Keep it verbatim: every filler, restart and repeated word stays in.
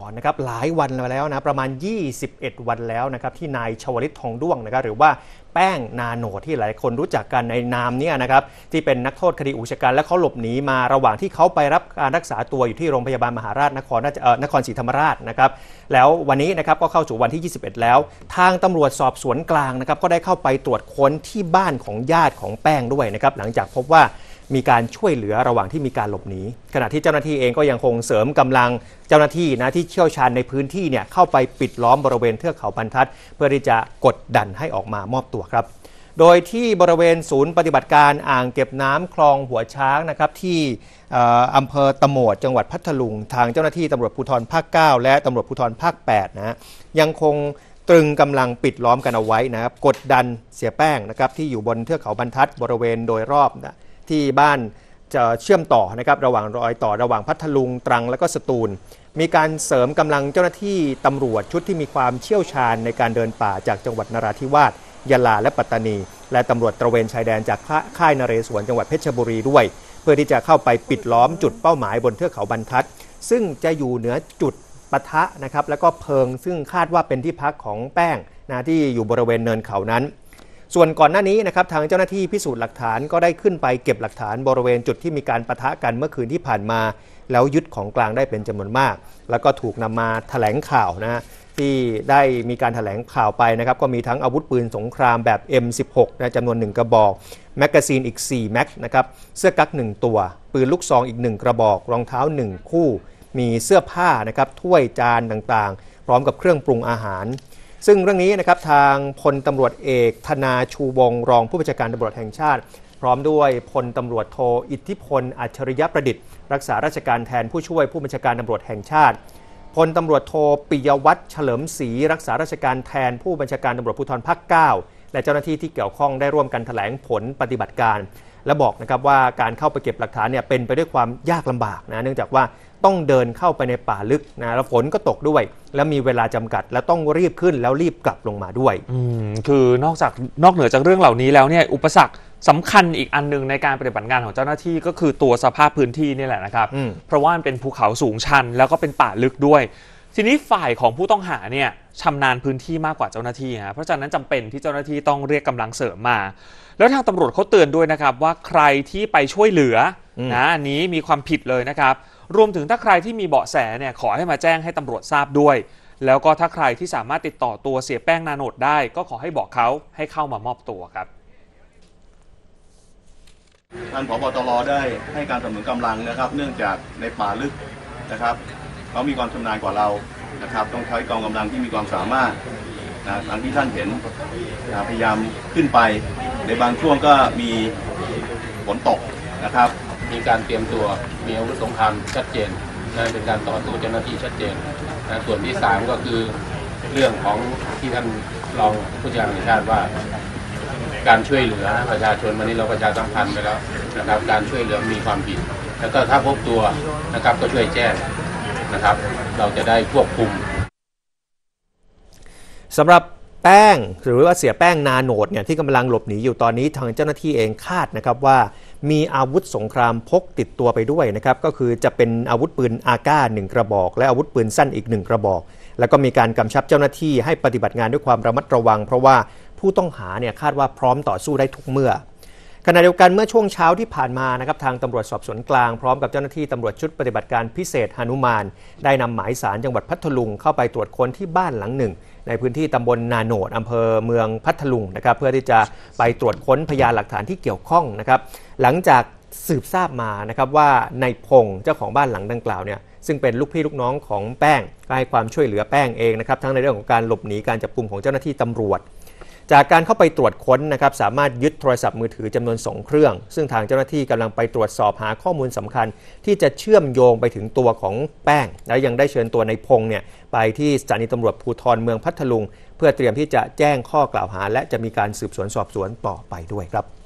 อนนะครับหลายวันมาแล้วนะประมาณยี่สิบเอ็ดวันแล้วนะครับที่นายชวลิตทองด้วงนะครับหรือว่าแป้งนาโนดที่หลายคนรู้จักกันในนามนี้นะครับที่เป็นนักโทษคดีอุกชะกันและเขาหลบหนีมาระหว่างที่เขาไปรับการรักษาตัวอยู่ที่โรงพยาบาลมหาราชนครเอ่อนครศรีธรรมราชนะครับแล้ววันนี้นะครับก็เข้าสู่วันที่ยี่สิบเอ็ดแล้วทางตำรวจสอบสวนกลางนะครับก็ได้เข้าไปตรวจค้นที่บ้านของญาติของแป้งด้วยนะครับหลังจากพบว่ามีการช่วยเหลือระหว่างที่มีการหลบหนีขณะที่เจ้าหน้าที่เองก็ยังคงเสริมกำลังเจ้าหน้าที่นะที่เชี่ยวชาญในพื้นที่เนี่ยเข้าไปปิดล้อมบริเวณเทือกเขาบรรทัดเพื่อที่จะกดดันให้ออกมามอบตัวครับโดยที่บริเวณศูนย์ปฏิบัติการอ่างเก็บน้ำคลองหัวช้างนะครับที่อำเภอตะโหมดจังหวัดพัทลุงทางเจ้าหน้าที่ตำรวจภูธรภาคเก้าและตำรวจภูธรภาคแปดนะยังคงตรึงกำลังปิดล้อมกันเอาไว้นะครับกดดันเสียแป้งนะครับที่อยู่บนเทือกเขาบรรทัดบริเวณโดยรอบนะที่บ้านจะเชื่อมต่อนะครับระหว่างรอยต่อระหว่างพัทลุงตรังและก็สตูลมีการเสริมกำลังเจ้าหน้าที่ตำรวจชุดที่มีความเชี่ยวชาญในการเดินป่าจากจังหวัดนราธิวาสยะลาและปัตตานีและตำรวจตระเวนชายแดนจากค่ายนเรศวรจังหวัดเพชรบุรีด้วยเพื่อที่จะเข้าไปปิดล้อมจุดเป้าหมายบนเทือกเขาบรรทัดซึ่งจะอยู่เหนือจุดปะทะนะครับแล้วก็เพลิงซึ่งคาดว่าเป็นที่พักของแป้งนะที่อยู่บริเวณเนินเขานั้นส่วนก่อนหน้านี้นะครับทางเจ้าหน้าที่พิสูจน์หลักฐานก็ได้ขึ้นไปเก็บหลักฐานบริเวณจุดที่มีการปะทะกันเมื่อคืนที่ผ่านมาแล้วยึดของกลางได้เป็นจำนวนมากแล้วก็ถูกนำมาแถลงข่าวนะที่ได้มีการแถลงข่าวไปนะครับก็มีทั้งอาวุธปืนสงครามแบบ เอ็ม สิบหก นะจำนวนหนึ่งกระบอกแมกกาซีนอีกสี่แม็กนะครับเสื้อกั๊กหนึ่งตัวปืนลูกซองอีกหนึ่งกระบอกรองเท้าหนึ่งคู่มีเสื้อผ้านะครับถ้วยจานต่างๆพร้อมกับเครื่องปรุงอาหารซึ่งเรื่องนี้นะครับทางพลตำรวจเอกธนาชูวงศ์รองผู้บัญชาการตำรวจแห่งชาติพร้อมด้วยพลตำรวจโทอิทธิพลอัจฉริยประดิษฐ์รักษาราชการแทนผู้ช่วยผู้บัญชาการตำรวจแห่งชาติพลตำรวจโทปิยวัฒน์เฉลิมศรีรักษาราชการแทนผู้บัญชาการตำรวจภูธรภาคเก้าและเจ้าหน้าที่ที่เกี่ยวข้องได้ร่วมกันแถลงผลปฏิบัติการและบอกนะครับว่าการเข้าไปเก็บหลักฐานเนี่ยเป็นไปด้วยความยากลำบากนะเนื่องจากว่าต้องเดินเข้าไปในป่าลึกนะแล้วฝนก็ตกด้วยและมีเวลาจำกัดและต้องรีบขึ้นแล้วรีบกลับลงมาด้วยอืมคือนอกจากนอกเหนือจากเรื่องเหล่านี้แล้วเนี่ยอุปสรรคสำคัญอีกอันนึงในการปฏิบัติงานของเจ้าหน้าที่ก็คือตัวสภาพพื้นที่นี่แหละนะครับเพราะว่ามันเป็นภูเขาสูงชันแล้วก็เป็นป่าลึกด้วยทีนี้ฝ่ายของผู้ต้องหาเนี่ยชำนาญพื้นที่มากกว่าเจ้าหน้าที่ฮะเพราะฉะนั้นจำเป็นที่เจ้าหน้าที่ต้องเรียกกำลังเสริมมาแล้วทางตำรวจเขาเตือนด้วยนะครับว่าใครที่ไปช่วยเหลือนะอันนี้มีความผิดเลยนะครับรวมถึงถ้าใครที่มีเบาะแสเนี่ยขอให้มาแจ้งให้ตำรวจทราบด้วยแล้วก็ถ้าใครที่สามารถติดต่อตัวเสียแป้งนาโนดได้ก็ขอให้บอกเขาให้เข้ามามอบตัวครับท่านผบ.ตร.ได้ให้การสนับสนุนกำลังนะครับเนื่องจากในป่าลึกนะครับเขามีความชำนาญกว่าเรานะครับต้องใช้กองกำลังที่มีความสามารถนะตามที่ท่านเห็นนะพยายามขึ้นไปในบางช่วงก็มีฝนตกนะครับมีการเตรียมตัวมีอาวุธสงครามชัดเจนนะเป็นการต่อสู้เจ้าหน้าที่ชัดเจนนะส่วนที่สามก็คือเรื่องของที่ท่านรองผู้บัญชาการแห่งชาติว่าการช่วยเหลือประชาชนวันนี้เราประชาสัมพันธ์ไปแล้วนะครับการช่วยเหลือมีความผิดแล้วก็ถ้าพบตัวนะครับก็ช่วยแจ้งนะครับเราจะได้ควบคุมสำหรับแป้งหรือว่าเสียแป้งนาโนดเนี่ยที่กำลังหลบหนีอยู่ตอนนี้ทางเจ้าหน้าที่เองคาดนะครับว่ามีอาวุธสงครามพกติดตัวไปด้วยนะครับก็คือจะเป็นอาวุธปืนอาก้าหนึ่งกระบอกและอาวุธปืนสั้นอีกหนึ่งกระบอกแล้วก็มีการกำชับเจ้าหน้าที่ให้ปฏิบัติงานด้วยความระมัดระวังเพราะว่าผู้ต้องหาเนี่ยคาดว่าพร้อมต่อสู้ได้ทุกเมื่อขณะเดียวกันเมื่อช่วงเช้าที่ผ่านมานะครับทางตำรวจสอบสวนกลางพร้อมกับเจ้าหน้าที่ตำรวจชุดปฏิบัติการพิเศษหนุมานได้นำหมายสารจังหวัดพัทลุงเข้าไปตรวจค้นที่บ้านหลังหนึ่งในพื้นที่ตำบลนาโนดอำเภอเมืองพัทลุงนะครับเพื่อที่จะไปตรวจค้นพยานหลักฐานที่เกี่ยวข้องนะครับหลังจากสืบทราบมานะครับว่าในพงษ์เจ้าของบ้านหลังดังกล่าวเนี่ยซึ่งเป็นลูกพี่ลูกน้องของแป้งก็ให้ความช่วยเหลือแป้งเองนะครับทั้งในเรื่องของการหลบหนีการจับกุมของเจ้าหน้าที่ตำรวจจากการเข้าไปตรวจค้นนะครับสามารถยึดโทรศัพท์มือถือจำนวนสองเครื่องซึ่งทางเจ้าหน้าที่กำลังไปตรวจสอบหาข้อมูลสำคัญที่จะเชื่อมโยงไปถึงตัวของแป้งและยังได้เชิญตัวในพงษ์เนี่ยไปที่สถานีตำรวจภูธรเมืองพัทลุงเพื่อเตรียมที่จะแจ้งข้อกล่าวหาและจะมีการสืบสวนสอบสวนต่อไปด้วยครับ